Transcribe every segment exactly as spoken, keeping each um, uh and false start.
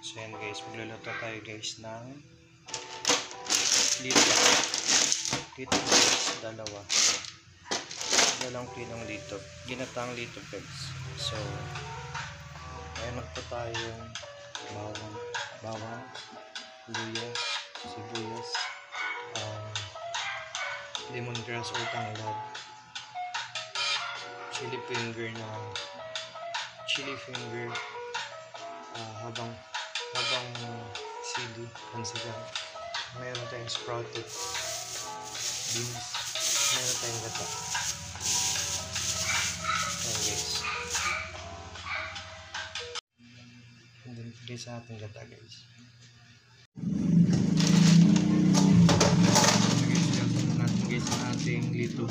So yan guys, magluluto tayo guys ng lito. Lito guys, dalawa. Dalawang kilong lito. Ginatang lito guys. So, ayan po tayong bawang, bawang, luya, sibuyas, um, lemongrass or tanglad, chili finger na chili finger, uh, habang habang sili, pansigang, meron tayong sprouted beans, meron tayong gata. Ayan guys, and then pili sa ating gata guys. Gagawin natin guys ang ating lito.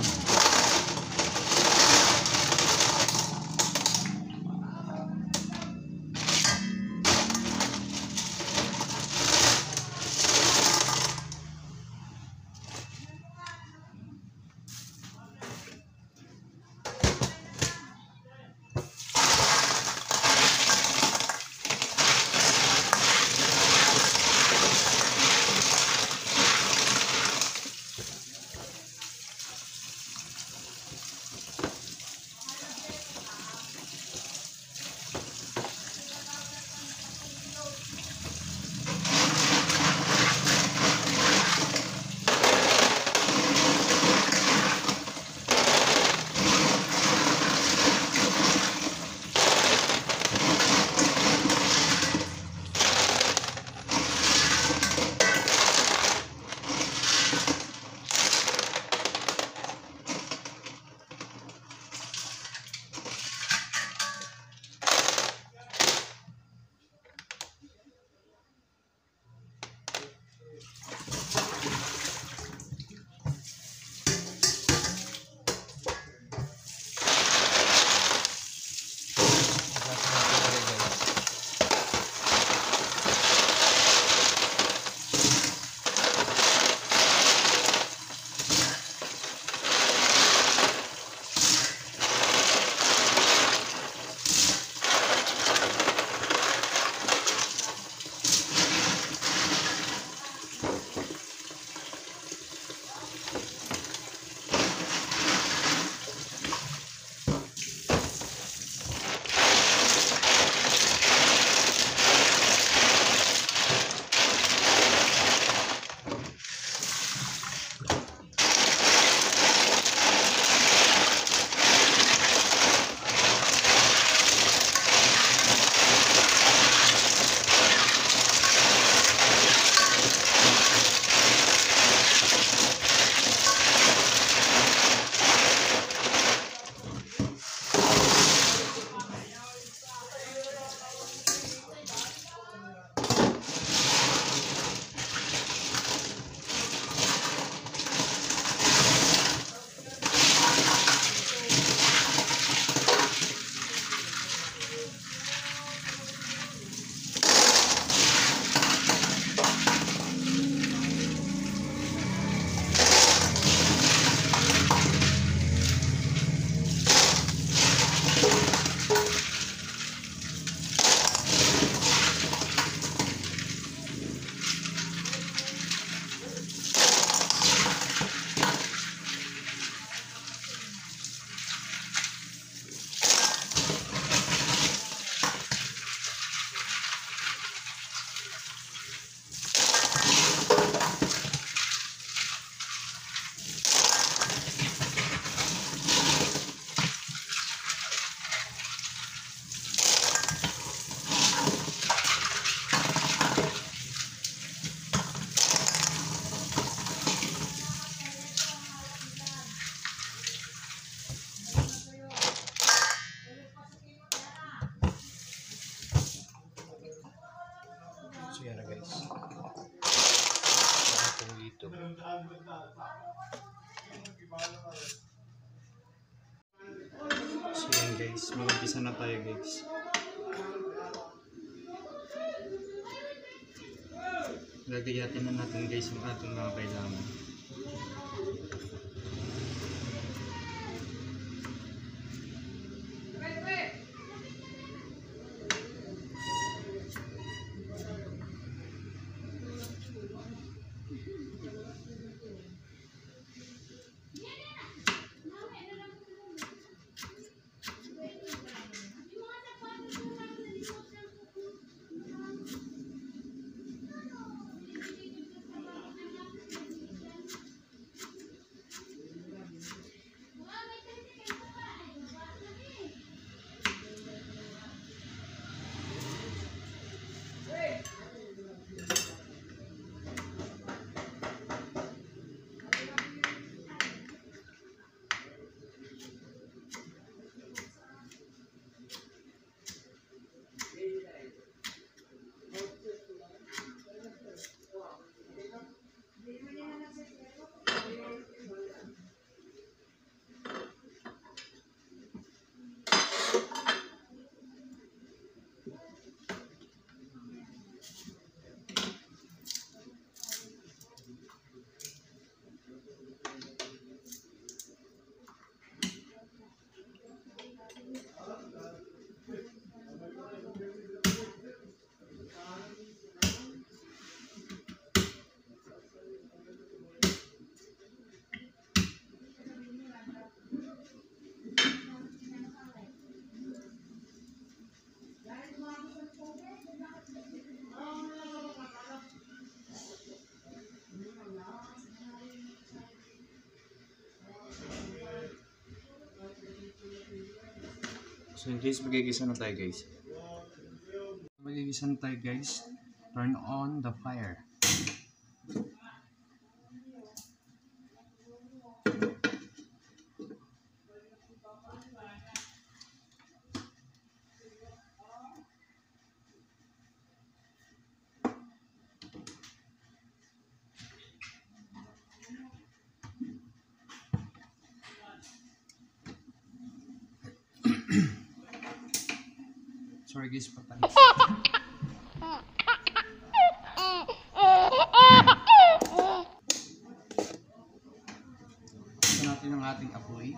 So yan na guys, itong dito. So yan guys, mag-umpisa na tayo guys. Gagayatin na natin guys ang ating mga kailangan. So in case magigisa na tayo guys. Magigisa na tayo guys. Turn on the fire. Sorry guys, patay. Ito natin ang ating apoy.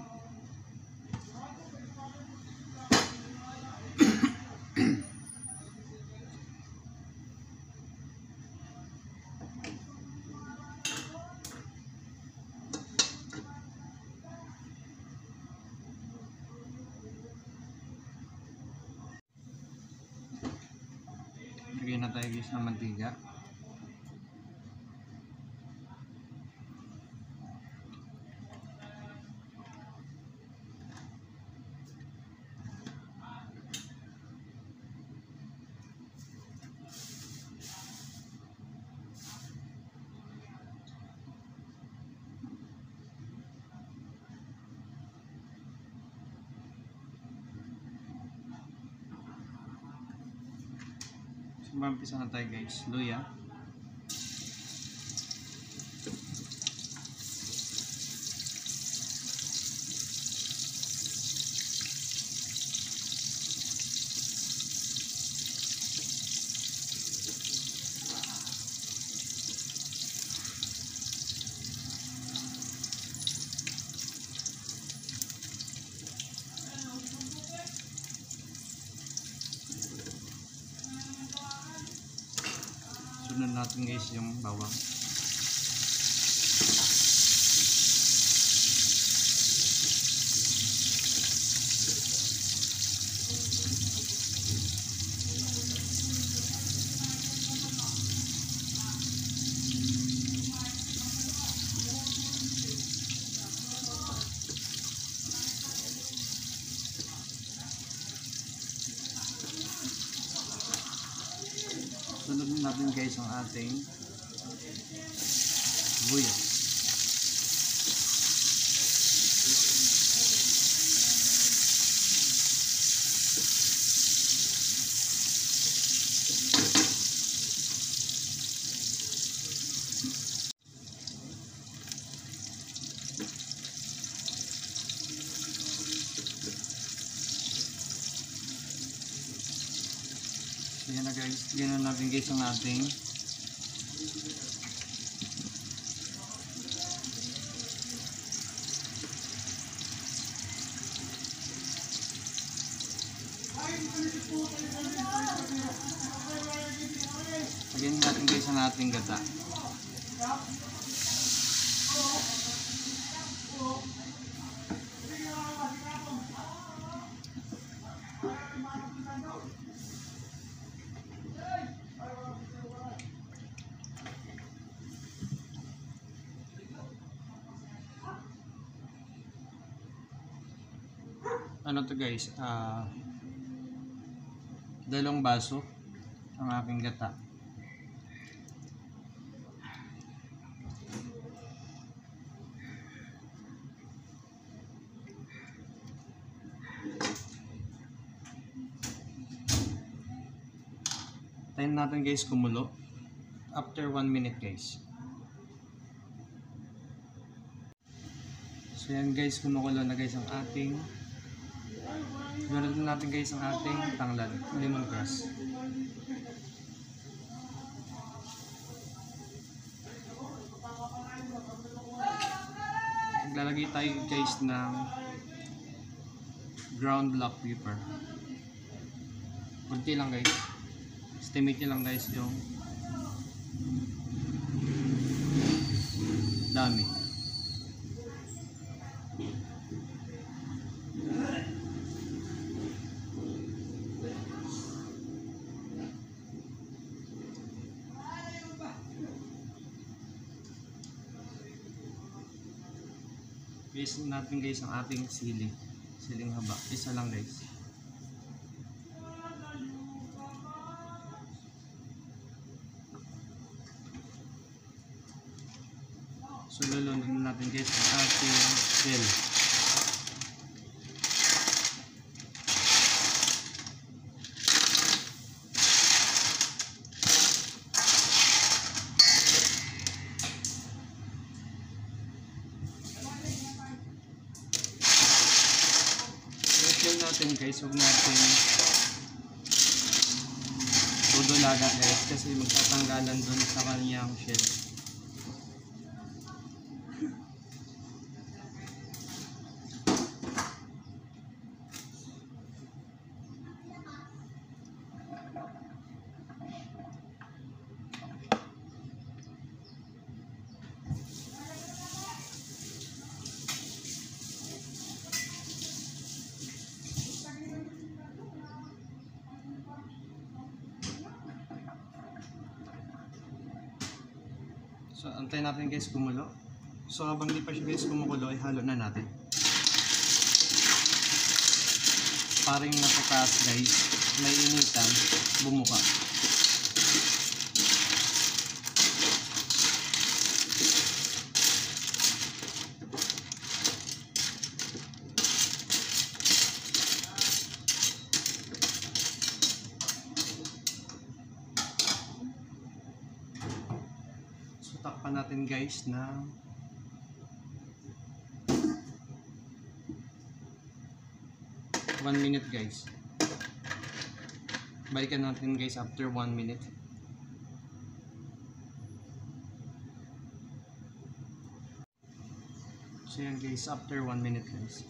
Lagyan na tayo guys ng mantiga. Mampisa na tayo guys, luya. Sunod natin guys yung bawang. Sunod natin guys ang ating buya. Yan na guys, ganun natin guys ang ating lagyan natin guys ang ating gata. Ano to guys, ah uh, dalawang baso ang aking gata. Tayin natin guys kumulo after one minute guys. So yan guys, kumukulo na guys ang ating, ganoon natin guys ang ating tanglad, lemongrass. Maglalagay tayo guys ng ground black pepper. Kunti lang guys. Estimate nyo lang guys yung dami. Base natin guys ang ating sili. Siling haba. Isa lang guys. So lulunin natin guys ang ating shell. Shell natin guys, huwag natin dudulaga guys kasi magtatanggalan dun sa kanyang shell. So, antayin natin guys kumulo. So, habang di pa siya guys kumukulo, ay halo na natin. Parang nasa taas guys, may initan, bumuka. Takpan natin guys na one minute guys. Balikan natin guys after one minute. So yan guys, after one minute guys.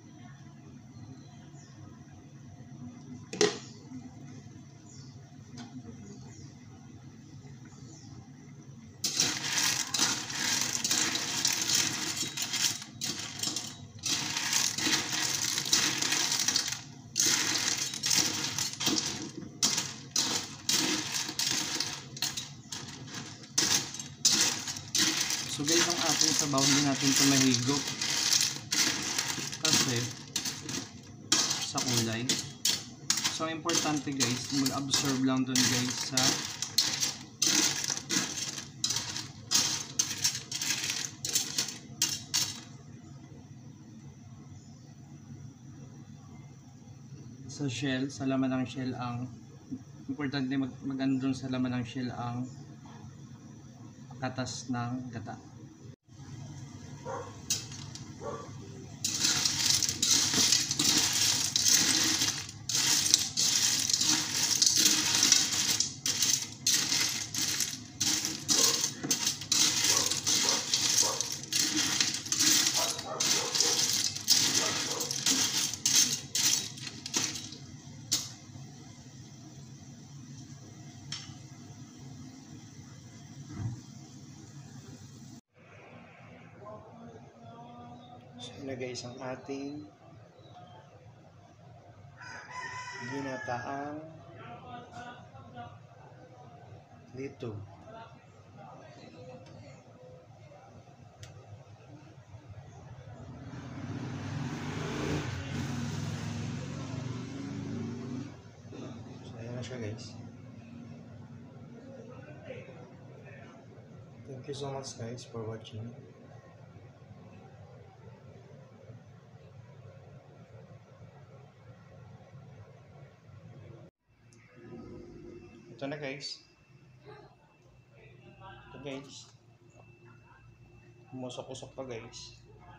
So guys, ang ating sabaw, hindi natin ito mahigop kasi sa kulay. So ang importante guys, mag-absorb lang dun guys sa sa shell, sa laman ng shell. Ang importante mag, mag andun sa laman ng shell ang katas ng gata. So yun na guys ang ating ginataang litog. So ayan na siya guys. Thank you so much guys for watching. Ito na guys. Ito guys. Umusok-usok pa guys.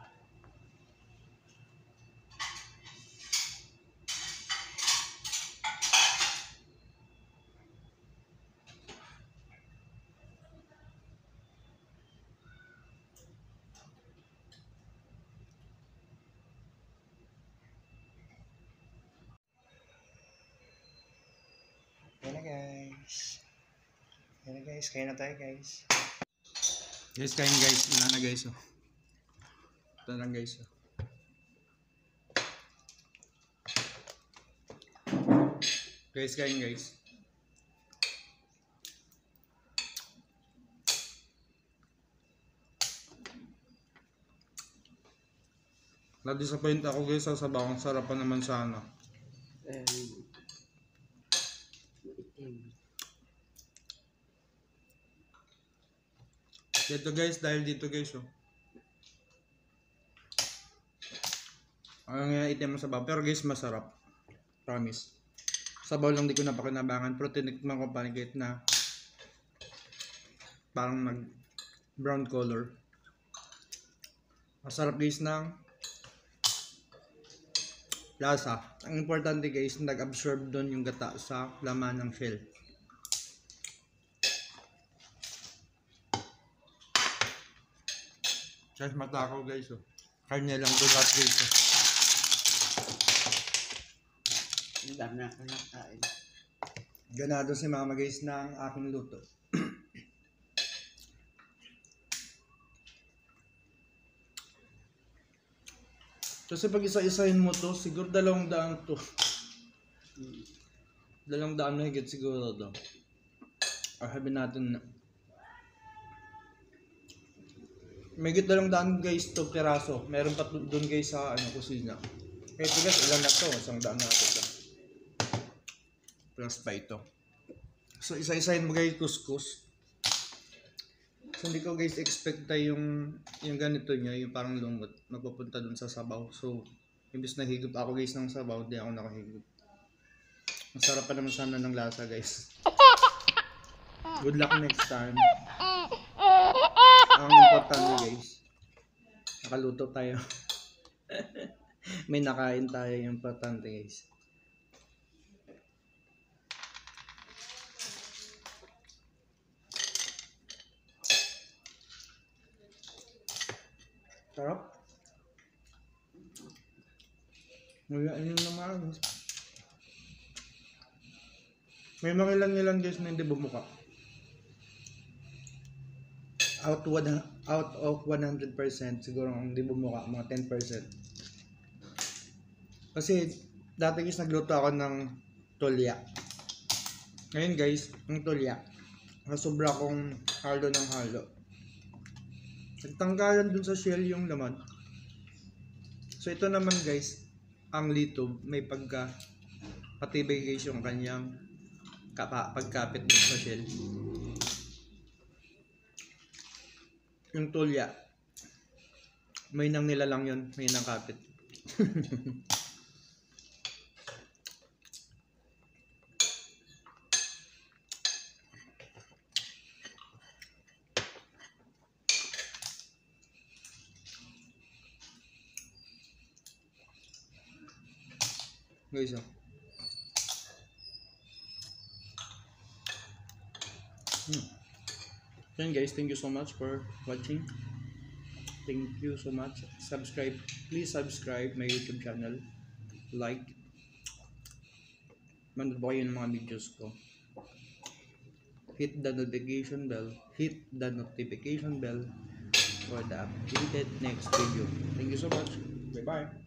Yan na guys. Yan na guys. Kaya na tayo guys. Guys, kain guys. Wala na guys. Oh. Ito lang guys. Oh. Guys, kain guys. Na-disappoint ako guys sa sabaw. Ang sarap pa naman sana. Um, Dito guys, dahil dito guys oh. Ang uh, itim sa sabaw. Pero guys, masarap. Promise. Sabaw lang di ko napakinabangan. Pero tinikman ko pa kahit na parang nag brown color. Masarap guys ng lasa. Ang importante guys, nag-absorb doon yung gata sa laman ng shell. Guys, matakaw guys oh. Karne lang doon lahat guys oh. Ang dami na kinakain. Ganado si mama guys ng aking luto. Kasi pag isa-isahin mo to, siguro dalawang daan to. Dalawang daan na higit siguro to. Or sabihin natin na may higit dalawang daan guys to piraso. Meron pa doon guys sa ano, kusina. Kaya ito guys, ilan na to? Isang daan na ito. Plus pa ito. So isa-isahin mo guys kuskus. So hindi ko guys expect tayo yung yung ganito niya, yung parang lumot, magpupunta dun sa sabaw. So imbis na higop ako guys ng sabaw, hindi ako nakahigop. Masarap pa naman sana ng lasa guys. Good luck next time. Ang importante guys, nakaluto tayo. May nakain tayo, yung importante guys. Sarap. Ngayon yung naman. May mga ilan-ilan guys na hindi bumuka. Out, one, out of one hundred percent siguro hindi bumuka, mga ten percent. Kasi dati guys nagluto ako ng tulya. Ngayon guys, ng tulya, nasobra kong halo ng halo. Nagtanggalan dun sa shell yung laman. So ito naman guys, ang litob, may pagka patibay guys yung kanyang kapa, pagkapit dun sa shell. Yung tulya, may nang nila lang yun, may nang kapit. Guys, oh. Hmm. Then guys, thank you so much for watching. Thank you so much. Subscribe. Please subscribe my YouTube channel. Like. Manood po kayo ng mga videos ko. Hit the notification bell. Hit the notification bell for the updated next video. Thank you so much. Bye bye.